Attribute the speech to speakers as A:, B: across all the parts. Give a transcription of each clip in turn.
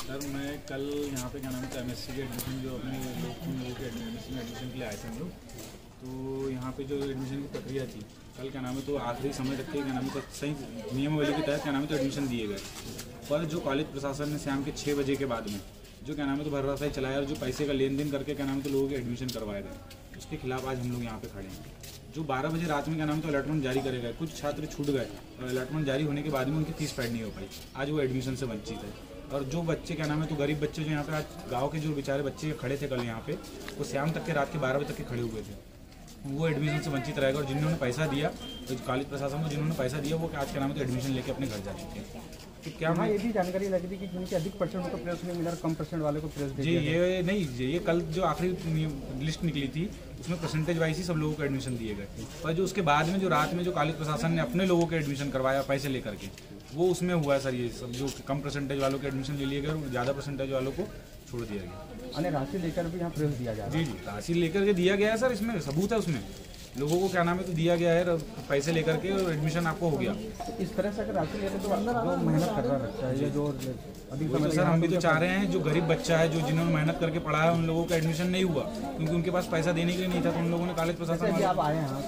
A: Sir मैं कल यहाँ पे क्या नाम है एमएससी के एडमिशन जो अपने लोग के एमएससी में एडमिशन के लिए आए थे हम लोग। तो यहाँ पे जो एडमिशन की प्रक्रिया थी कल क्या नाम है तो आखिरी समय तक के क्या नाम है तो सही नियमावली के तहत क्या नाम है तो एडमिशन दिए गए। पर जो कॉलेज प्रशासन ने शाम के 6 बजे के बाद में जो क्या नाम है तो भरवासाई चलाया और जो पैसे का लेन देन करके क्या नाम है तो लोगों के एडमिशन करवाए गए, उसके खिलाफ आज हम लोग यहाँ पे खड़े हैं। जो 12 बजे रात में क्या नाम है तो अलॉटमेंट जारी करे गए, कुछ छात्र छूट गए और अलॉटमेंट जारी होने के बाद में उनकी फीस पेड नहीं हो पाई, आज वो एडमिशन से वंचित है। और जो बच्चे क्या नाम है तो गरीब बच्चे जो यहाँ पे आज गांव के जो बेचारे बच्चे खड़े थे कल यहाँ पे, वो शाम तक के रात के 12 बजे तक के खड़े हुए थे, वो एडमिशन से वंचित रहेगा। और जिन्होंने पैसा दिया तो कॉलेज प्रशासन को जिन्होंने पैसा दिया वो आज क्या नाम है तो एडमिशन लेके अपने घर जा चुके हैं। तो क्या
B: ये भी जानकारी लगी थी कि जिनके अधिक परसेंट को प्रेस नहीं मिला, कम परसेंट वाले को प्रेस
A: जी ये नहीं, ये कल जो आखिरी लिस्ट निकली थी उसमें परसेंटेज वाइज ही सब लोगों को एडमिशन दिए गए, पर जो उसके बाद में जो रात में जो कॉलेज प्रशासन ने अपने लोगों के एडमिशन करवाया पैसे लेकर के, वो उसमें हुआ है सर। ये सब जो कम परसेंटेज वालों के एडमिशन ले लिए गए और ज़्यादा परसेंटेज वालों को छोड़ दिया गया।
B: अन्य राशि लेकर भी यहाँ प्रेस दिया जा रहा है।
A: जी राशि लेकर के दिया गया है सर, इसमें सबूत है, उसमें लोगों को क्या नाम है तो दिया गया है पैसे लेकर के और एडमिशन आपको हो गया।
B: इस तरह से अगर राशि लेते तो जो मेहनत कर रहा बच्चा है ये जो अभी
A: सर हम भी तो चाह रहे हैं जो गरीब बच्चा है जो जिन्होंने मेहनत करके पढ़ा है उन लोगों का एडमिशन नहीं हुआ क्योंकि उनके पास पैसा देने के लिए नहीं था, तो उन लोगों ने कॉलेज प्रशासन
B: आप आए हैं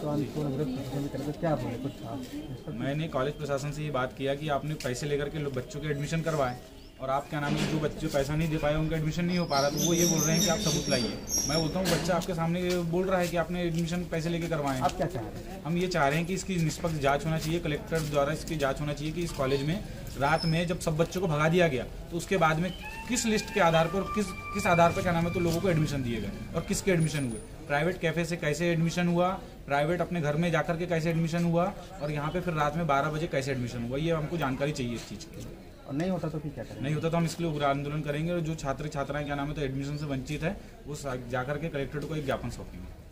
B: तो क्या बोले कुछ?
A: मैंने कॉलेज प्रशासन से ये बात किया कि आपने पैसे लेकर के बच्चों के एडमिशन करवाए और आप क्या नाम है जो बच्चे पैसा नहीं दे पाए उनका एडमिशन नहीं हो पा रहा, तो वो ये बोल रहे हैं कि आप सबूत लाइए। मैं बोलता हूँ बच्चा आपके सामने बोल रहा है कि आपने एडमिशन पैसे लेके करवाए हैं।
B: आप क्या चाह रहे हैं?
A: हम ये चाह रहे हैं कि इसकी निष्पक्ष जांच होना चाहिए, कलेक्टर द्वारा इसकी जांच होना चाहिए कि इस कॉलेज में रात में जब सब बच्चों को भगा दिया गया तो उसके बाद में किस लिस्ट के आधार पर किस आधार पर क्या नाम है तो लोगों को एडमिशन दिए गए और किसके एडमिशन हुए, प्राइवेट कैफे से कैसे एडमिशन हुआ, प्राइवेट अपने घर में जाकर के कैसे एडमिशन हुआ और यहाँ पे फिर रात में 12 बजे कैसे एडमिशन हुआ, ये हमको जानकारी चाहिए इस चीज़ की।
B: और नहीं होता तो फिर क्या करेंगे?
A: नहीं होता तो हम इसके लिए उग्र आंदोलन करेंगे और जो छात्र छात्राएं क्या नाम है तो एडमिशन से वंचित है वो जाकर के कलेक्टर को एक ज्ञापन सौंपेंगे।